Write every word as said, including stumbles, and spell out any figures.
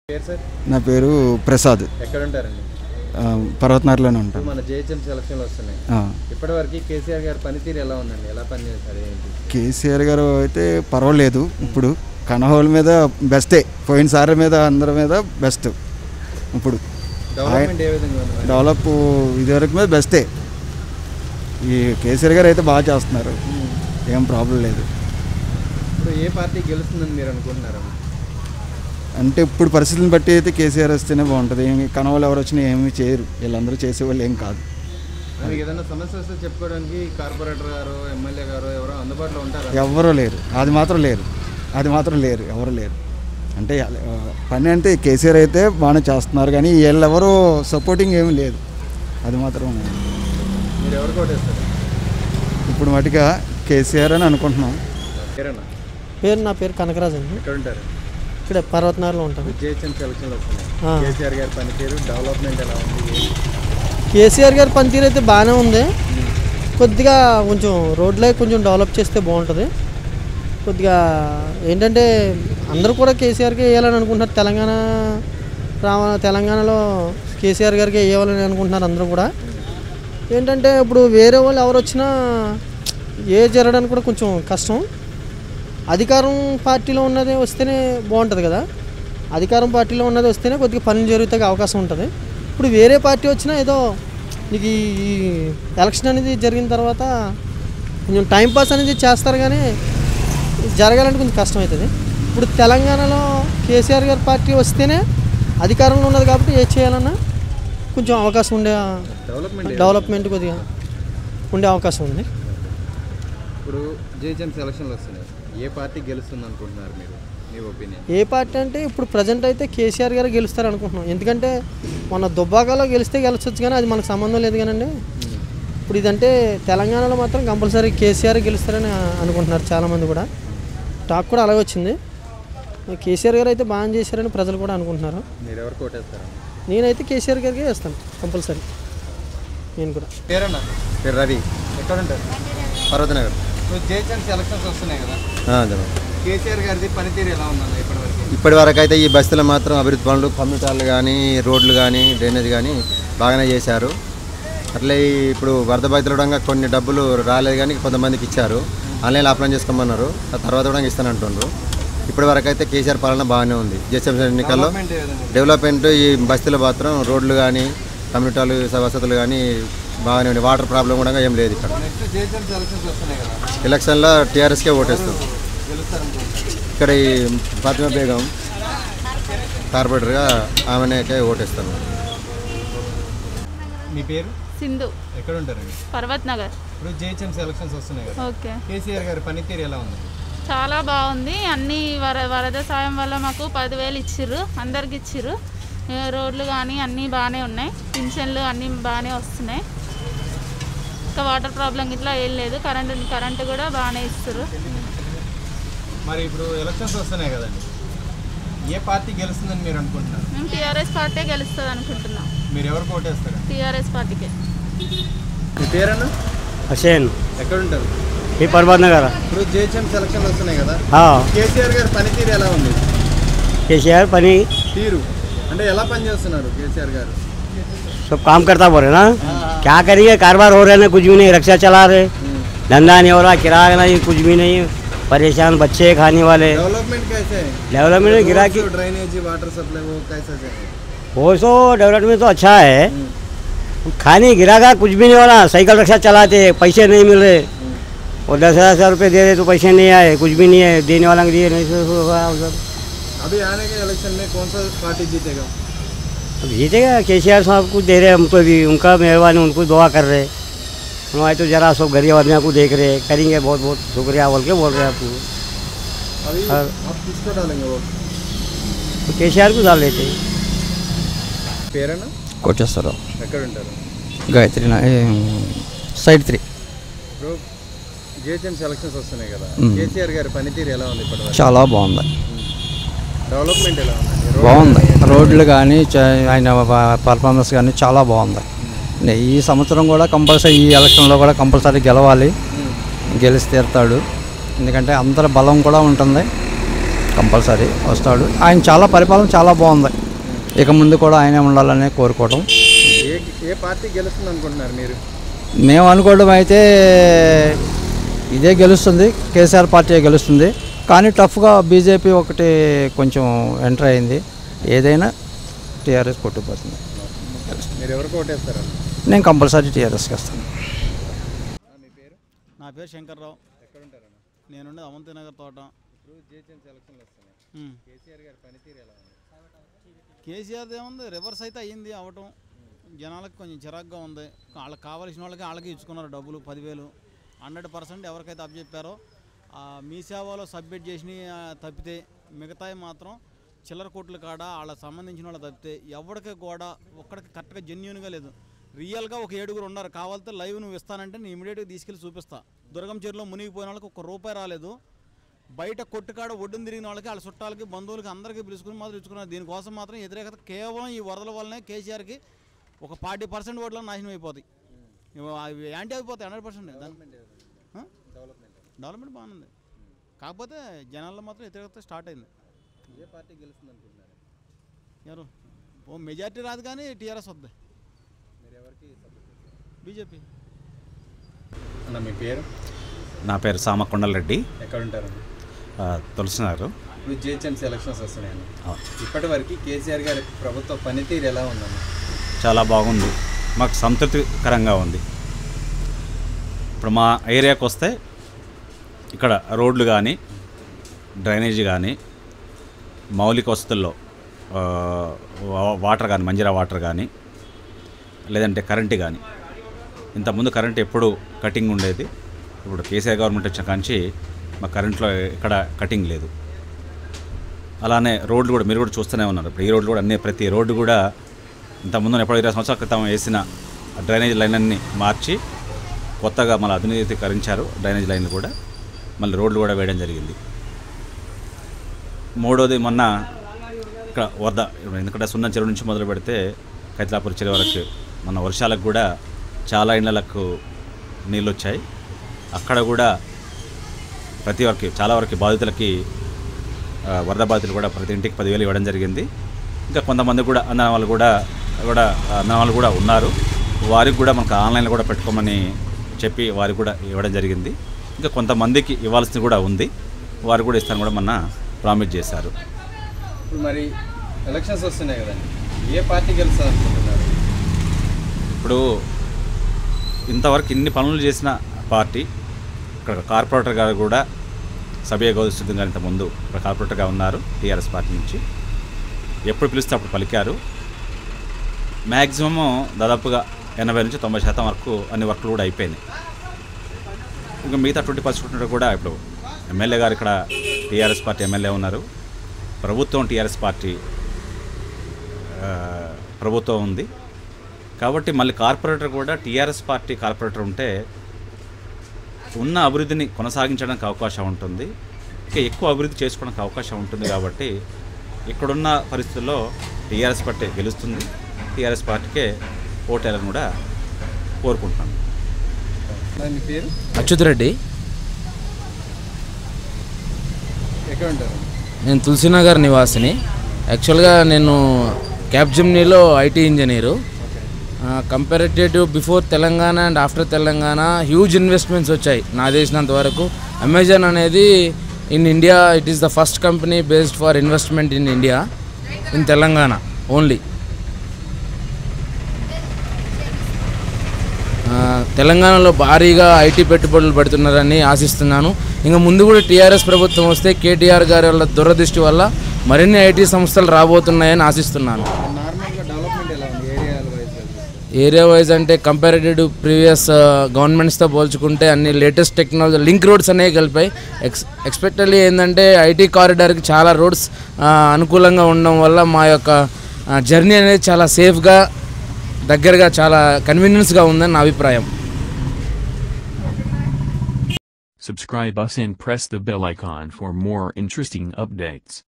నా పేరు ప్రసాద్. ఎక్కడ ఉంటారండి? పర్వతనగర్లోనే ఉంటాను. మన జేహెచ్ఎంసీ ఎలక్షన్లు వస్తున్నాయి. ఇప్పటివరకు కేసీఆర్ గారి పనితీరు ఎలా ఉందండి? ఎలా పనిచేస్తారు? కేసీఆర్ గారు అయితే పర్వాలేదు. ఇప్పుడు కనహోల మీద బెస్టే, పోయినసారి మీద అందరి మీద బెస్ట్. ఇప్పుడు డెవలప్మెంట్ ఏ విధంగా ఉంది? డెవలప్ ఇదివరకు మీద బెస్టే. ఈ కేసీఆర్ గారు అయితే బాగా చేస్తున్నారు, ఏం ప్రాబ్లం లేదు. ఇప్పుడు ఏ పార్టీ గెలుస్తుందని మీరు అనుకుంటున్నారా? అంటే ఇప్పుడు పరిస్థితులను బట్టి అయితే కేసీఆర్ వస్తేనే బాగుంటుంది. ఏమి కనవలు ఎవరు వచ్చినా ఏమీ చేయరు, వీళ్ళందరూ చేసేవాళ్ళు ఏం కాదు. మీకు ఏదైనా సమస్య వస్తే చెప్పుకోవడానికి కార్పొరేటర్ గారు, ఎమ్మెల్యే గారు ఎవరో అందుబాటులో ఉంటారు? ఎవరూ లేరు, అది మాత్రం లేరు, అది మాత్రం లేరు, ఎవరు లేరు. అంటే పని అంటే కేసీఆర్ అయితే బాగానే చేస్తున్నారు, కానీ వీళ్ళు ఎవరు సపోర్టింగ్ ఏమీ లేదు, అది మాత్రం. మీరు ఎవరు కోటేస్తారు ఇప్పుడు మటుగా? కేసీఆర్ అని అనుకుంటున్నాం. పేరు నా పేరు కనకరాజు అండి. ఎక్కడ ఉంటారు? ఇక్కడ పర్వతనగర్లో ఉంటాను. జేహెచ్ఎంసీ ఎలక్షన్లు వస్తున్నాయి. కేసీఆర్ గారి పనితీరు, డెవలప్మెంట్ ఎలా ఉంది? కేసీఆర్ గారి పనితీరు అయితే బాగానే ఉంది. కొద్దిగా కొంచెం రోడ్లే కొంచెం డెవలప్ చేస్తే బాగుంటుంది. కొద్దిగా ఏంటంటే అందరూ కూడా కేసీఆర్కి వేయాలని అనుకుంటున్నారు. తెలంగాణ రావ తెలంగాణలో కేసీఆర్ గారికి వేయాలని అనుకుంటున్నారు అందరూ కూడా. ఏంటంటే ఇప్పుడు వేరే వాళ్ళు ఎవరు వచ్చినా ఏ జరగడానికి కూడా కొంచెం కష్టం. అధికారం పార్టీలో ఉన్నది వస్తేనే బాగుంటుంది కదా. అధికారం పార్టీలో ఉన్నది వస్తేనే కొద్దిగా పనులు జరుగుతాయి, అవకాశం ఉంటుంది. ఇప్పుడు వేరే పార్టీ వచ్చినా ఏదో నీకు ఈ ఎలక్షన్ అనేది జరిగిన తర్వాత కొంచెం టైంపాస్ అనేది చేస్తారు, కానీ జరగాలంటే కొంచెం కష్టం అవుతుంది. ఇప్పుడు తెలంగాణలో కేసీఆర్ గారి పార్టీ వస్తేనే అధికారంలో ఉన్నది కాబట్టి ఏ చేయాలన్నా కొంచెం అవకాశం ఉండే డెవలప్మెంట్ డెవలప్మెంట్ కొద్దిగా ఉండే అవకాశం ఉంది. ఇప్పుడు జేహెచ్ఎంసీ ఎలక్షన్లు వస్తున్నాయి. ఏ పార్టీ గెలుస్తుంది అనుకుంటున్నారు మీరు? మీ ఒపీనియన్? ఏ పార్టీ అంటే ఇప్పుడు ప్రజెంట్ అయితే కేసీఆర్ గారు గెలుస్తారు అనుకుంటున్నాం. ఎందుకంటే మన దుబ్బాకలో గెలిస్తే గెలిచొచ్చు, కానీ అది మనకు సంబంధం లేదు కానండి. ఇప్పుడు ఇదంటే తెలంగాణలో మాత్రం కంపల్సరీ కేసీఆర్ గెలుస్తారని అనుకుంటున్నారు చాలామంది కూడా. టాక్ కూడా అలాగే వచ్చింది. కేసీఆర్ గారు అయితే బాగా చేశారని ప్రజలు కూడా అనుకుంటున్నారు. మీరు ఎవరు కోటేస్తారు? నేనైతే కేసీఆర్ గారికి వేస్తాను కంపల్సరీ. నేను కూడా. పేరన్నా? పేరు రవి. ఎక్కడ ఉంటారు? పర్వతనగర్. ఇప్పుడు జేహెచ్ఎంసీ ఎలక్షన్స్ వస్తున్నాయి కదా, కేసీఆర్ గారిది పనితీరు ఎలా ఉందన్న ఇప్పటివరకు? ఇప్పటి వరకు అయితే ఈ బస్తీలో మాత్రం అభివృద్ధి పనులు, కమ్యూనిటీలు కానీ, రోడ్లు కానీ, డ్రైనేజ్ కానీ బాగానే చేశారు. అట్లే ఇప్పుడు వరద బాధితులు కొన్ని డబ్బులు రాలేదు, కానీ కొంతమందికి ఇచ్చారు. ఆన్లైన్లో అప్లై చేసుకోమన్నారు, ఆ తర్వాత కూడా ఇస్తానంటున్నారు. ఇప్పటి వరకు అయితే కేసీఆర్ పాలన బాగానే ఉంది. జేహెచ్ఎంసీ ఎన్నికల్లో డెవలప్మెంట్ ఈ బస్తీలో మాత్రం రోడ్లు కానీ, కమ్యూనిటీలు వసతులు కానీ బాగానే ఉంది. వాటర్ ప్రాబ్లం కూడా ఏం లేదు ఇక్కడ. ఎలక్షన్లో టీఆర్ఎస్కే ఓటేస్తాం. ఇక్కడ ఈ ఫాతిమా బేగం కార్పొరేటర్గా ఆమెకే ఓటేస్తాను. మీ పేరు? సింధు. ఎక్కడ ఉంటారండి? పర్వతనగర్. ఇప్పుడు జేహెచ్ఎంసీ ఎలక్షన్స్ వస్తున్నాయి కదా, ఓకే. కేసీఆర్ గారి పనితీరు ఎలా ఉంది? చాలా బాగుంది. అన్ని వర వరద సాయం వల్ల మాకు పదివేలు ఇచ్చిర్రు, అందరికి ఇచ్చిర్రు. రోడ్లు కానీ అన్నీ బాగానే ఉన్నాయి, పింఛన్లు అన్నీ బాగానే వస్తున్నాయి. ఇంకా వాటర్ ప్రాబ్లం ఇట్లా ఏం లేదు. కరెంటు కరెంటు కూడా బాగానే ఇస్తారు. మరి ఇప్పుడు ఎలక్షన్స్ వస్తున్నాయి కదండి, ఏ పార్టీ గెలుస్తుందని మీరు అనుకుంటున్నారు? మేము టీఆర్ఎస్ పార్టీ గెలుస్తుంది అనుకుంటున్నాం. మీరు ఎవరు కోటేస్తారు? టీఆర్ఎస్ పార్టీకే. మీ పేరన్నా? హుసేన్. ఎక్కడ ఉంటారు? ఈ పర్వతనగర్. ఇప్పుడు జేహెచ్ఎంసీ ఎలక్షన్లు వస్తున్నాయి కదా, కేసీఆర్ గారి పనితీరు ఎలా ఉంది? కేసీఆర్ పని తీరు అంటే ఎలా పని చేస్తున్నారు కేసీఆర్ గారు? सब काम करता बोल रहे ना, क्या करेंगे, कारोबार हो रहे हैं, कुछ भी नहीं, रक्षा चला रहे, धंधा नहीं हो रहा, किराया नहीं, कुछ भी नहीं, परेशान बच्चे खाने वाले। डेवलपमेंट कैसे है? डेवलपमेंट गिरा की ड्रेनेज वाटर सप्लाई वो कैसे है? वो सो डेवलपमेंट तो अच्छा है, खाने गिरा का कुछ भी नहीं हो रहा। साइकिल रिक्शा चलाते, पैसे नहीं मिल रहे, और दस हज़ार रुपये दे रहे तो पैसे नहीं आए, कुछ भी नहीं है, देने वाला दिए नहीं। अभी आने के इलेक्शन में कौन सा पार्टी जीतेगा? जीतेगा केसीआर साहब को दे रहे, हमको भी उनका मेहरबानी, उनको दुआ कर रहे। हमारे तो जरा सब गरीब आदमी को देख रहे, करेंगे बहुत बहुत शुक्रिया बोल के बोल रहे हैं आपको। अभी आप किसको डालेंगे वोट? तो केसीआर को डाल लेते हैं। పేరన్నా? కోటేశ్వరరావు. ఎక్కడ ఉంటారు? Gayatri side three. ఇప్పుడు జేహెచ్ఎంసీ ఎలక్షన్స్ వస్తున్నాయి కదా, కేసీఆర్ గారి పనితీరు ఎలా ఉంది ఇప్పటివరకు? చాలా బాగుంది. డెవలప్మెంట్ ఎలా ఉంది? బాగుంది. రోడ్లు కానీ ఆయన పర్ఫార్మెన్స్ కానీ చాలా బాగుంది. ఈ సంవత్సరం కూడా కంపల్సరీ, ఈ ఎలక్షన్లో కూడా కంపల్సరీ గెలవాలి, గెలిచి తీరుతాడు. ఎందుకంటే అందరి బలం కూడా ఉంటుంది, కంపల్సరీ వస్తాడు. ఆయన చాలా పరిపాలన చాలా బాగుంది. ఇక ముందు కూడా ఆయనే ఉండాలని కోరుకోవడం. ఏ ఏ పార్టీ గెలుస్తుంది అనుకుంటున్నారు మీరు? మేము అనుకోవడం అయితే ఇదే గెలుస్తుంది, కేసీఆర్ పార్టీ గెలుస్తుంది. కానీ టఫ్గా బీజేపీ ఒకటి కొంచెం ఎంటర్ అయింది. ఏదైనా టీఆర్ఎస్ కొట్టుకుపోతుంది. మీరు ఎవరికి ఓటేస్తారు? నేను కంపల్సరీ టీఆర్ఎస్కి వస్తాను. మీ పేరు? నా పేరు శంకర్రావు. ఎక్కడ ఉంటారన్న? నేనుండే అవంతి నగర్ తోట. ఇప్పుడు జిహెచ్ఎంసీ ఎలక్షన్లు వస్తున్నాయి. ఉమ్. కేసీఆర్ గారి పనితీరు ఎలా ఉంది? కేసీఆర్ ఏముంది, రివర్స్ అయితే అయ్యింది అవటం. జనాలకు కొంచెం చిరాగ్గా ఉంది. వాళ్ళకి కావాల్సిన వాళ్ళకి వాళ్ళకి ఇచ్చుకున్నారు డబ్బులు పదివేలు. హండ్రెడ్ పర్సెంట్ ఎవరికైతే అప్పచెప్పారో మీ సేవలో సబ్మిట్ చేసి తప్పితే మిగతాయి మాత్రం చిల్లర కోట్ల కాడ వాళ్ళకి సంబంధించిన వాళ్ళు తప్పితే ఎవరికి కూడా ఒక్కడికి కరెక్ట్గా జెన్యున్గా లేదు. రియల్గా ఒక ఏడుగురు ఉన్నారు. కావాలంటే లైవ్ నువ్వు ఇస్తానంటే నేను ఇమీడియట్గా తీసుకెళ్ళి చూపిస్తా. దుర్గం చెరువులో మునిగిపోయిన వాళ్ళకి ఒక్క రూపాయి రాలేదు. బయట కొట్టుకాడ ఒడ్డున తిరిగిన వాళ్ళకి వాళ్ళ చుట్టాలకి బంధువులకి అందరికీ పిలుచుకుని మాత్రం ఇచ్చుకున్నారు. దీనికోసం మాత్రం వ్యతిరేకత కేవలం ఈ వరదల వల్లనే కేసీఆర్కి ఒక ఫార్టీ పర్సెంట్ ఓట్ల నాశనం అయిపోతాయి. అవి యాంటీ అయిపోతాయి హండ్రెడ్ పర్సెంట్. డెవలప్మెంట్ బాగుంది, కాకపోతే జనాల్లో మాత్రం వ్యతిరేకత స్టార్ట్ అయింది. ఏ పార్టీ గెలుస్తుంది అనుకుంటున్నారు? ఎవరు ఓ మెజార్టీ రాదు కానీ టీఆర్ఎస్ వద్ద. మీరు ఎవరికి సపోర్ట్ చేస్తారు? బీజేపీ. అన్న మీ పేరు? నా పేరు సామ కొండలరెడ్డి. ఎక్కడ ఉంటారు? తులసినారు. ఇప్పుడు జిహెచ్ఎంసీ ఎలక్షన్స్ వస్తున్నాయండి. ఇప్పటి వరకు కేసీఆర్ గారి ప్రభుత్వ పనితీరు ఎలా ఉందన్న? చాలా బాగుంది, మాకు సంతృప్తికరంగా ఉంది. ఇప్పుడు మా ఏరియాకి వస్తే ఇక్కడ రోడ్లు కానీ డ్రైనేజీ కానీ మౌలిక వసతుల్లో వాటర్ కానీ మంజీరా వాటర్ కానీ లేదంటే కరెంటు కానీ, ఇంతకుముందు కరెంట్ ఎప్పుడు కటింగ్ ఉండేది. ఇప్పుడు కేసీఆర్ గవర్నమెంట్ వచ్చిన కాంచి మా కరెంట్లో ఇక్కడ కటింగ్ లేదు. అలానే రోడ్లు కూడా మీరు కూడా చూస్తూనే ఉన్నారు. ఇప్పుడు ఈ రోడ్లు కూడా అన్నీ ప్రతి రోడ్డు కూడా ఇంతకుముందు ఎప్పుడో ఇరవై సంవత్సరాల క్రితం వేసిన డ్రైనేజ్ లైన్లన్నీ మార్చి కొత్తగా మళ్ళీ ఆధునీకరించారు. డ్రైనేజ్ లైన్లు కూడా మళ్ళీ రోడ్లు కూడా వేయడం జరిగింది. మూడోది మొన్న ఇక్కడ వరద, ఎందుకంటే సున్నా చెరువు నుంచి మొదలు పెడితే కైతలాపూర్ చెరువు వరకు మన వర్షాలకు కూడా చాలా ఇళ్లకు నీళ్ళు వచ్చాయి. అక్కడ కూడా ప్రతి వరకు చాలా వరకు బాధితులకి వరద బాధితులు కూడా ప్రతి ఇంటికి పదివేలు ఇవ్వడం జరిగింది. ఇంకా కొంతమంది కూడా అన్న వాళ్ళు కూడా కూడా అన్న వాళ్ళు కూడా ఉన్నారు. వారికి కూడా మనకు ఆన్లైన్లో కూడా పెట్టుకోమని చెప్పి వారికి కూడా ఇవ్వడం జరిగింది. ఇంకా కొంతమందికి ఇవ్వాల్సింది కూడా ఉంది, వారు కూడా ఇస్తాను కూడా మొన్న ప్రామిస్ చేశారు. ఇప్పుడు మరి ఎలక్షన్స్ వస్తున్నాయి కదండి, ఏ పార్టీ గెలుస్తుంది అనుకుంటున్నారు? ఇప్పుడు ఇంతవరకు ఇన్ని పనులు చేసిన పార్టీ, ఇక్కడ కార్పొరేటర్ గారు కూడా సభ్య గౌరవ గారు ఇంతకుముందు ఇక్కడ కార్పొరేటర్గా ఉన్నారు టీఆర్ఎస్ పార్టీ నుంచి. ఎప్పుడు పిలిస్తే అప్పుడు పలికారు. మ్యాక్సిమము దాదాపుగా ఎనభై నుంచి తొంభై శాతం వరకు అన్ని వర్కులు కూడా అయిపోయినాయి. ఇంకా మిగతా ట్వంటీ పర్సెంట్ కూడా ఇప్పుడు ఎమ్మెల్యే గారు ఇక్కడ టీఆర్ఎస్ పార్టీ ఎమ్మెల్యే ఉన్నారు. ప్రభుత్వం టీఆర్ఎస్ పార్టీ ప్రభుత్వం ఉంది కాబట్టి మళ్ళీ కార్పొరేటర్ కూడా టీఆర్ఎస్ పార్టీ కార్పొరేటర్ ఉంటే ఉన్న అభివృద్ధిని కొనసాగించడానికి అవకాశం ఉంటుంది, ఇంకా ఎక్కువ అభివృద్ధి చేసుకోవడానికి అవకాశం ఉంటుంది. కాబట్టి ఇక్కడున్న పరిస్థితుల్లో టీఆర్ఎస్ పార్టీ గెలుస్తుంది. టీఆర్ఎస్ పార్టీకే ఓటేయాలని కూడా కోరుకుంటున్నాను. మీ పేరు? అచ్యుత్ రెడ్డి. ఎక్కడ ఉంటారు? నేను తులసినగర్ నివాసిని. యాక్చువల్గా నేను క్యాప్జెమినీలో IT engineer. Comparative before Telangana and after Telangana huge investments వచ్చాయి నా తెలిసినంత వరకు. అమెజాన్ అనేది in India it is the first company based for investment in India in Telangana only. తెలంగాణలో భారీగా ఐటీ పెట్టుబడులు పెడుతున్నారని ఆశిస్తున్నాను. ఇంకా ముందు కూడా టీఆర్ఎస్ ప్రభుత్వం వస్తే కేటీఆర్ గారి వల్ల దురదృష్టి వల్ల మరిన్ని ఐటీ సంస్థలు రాబోతున్నాయని ఆశిస్తున్నాను. ఏరియా వైజ్ అంటే కంపారిటివ్ ప్రీవియస్ గవర్నమెంట్స్తో పోల్చుకుంటే అన్ని లేటెస్ట్ టెక్నాలజీ లింక్ రోడ్స్ అనేవి కలిపాయి. ఎక్స్ ఎక్స్పెక్టెడ్లీ ఏంటంటే ఐటీ కారిడార్కి చాలా రోడ్స్ అనుకూలంగా ఉండడం వల్ల మా యొక్క జర్నీ అనేది చాలా సేఫ్గా దగ్గరగా చాలా కన్వీనియన్స్గా ఉందని నా అభిప్రాయం. Subscribe us and press the bell icon for more interesting updates.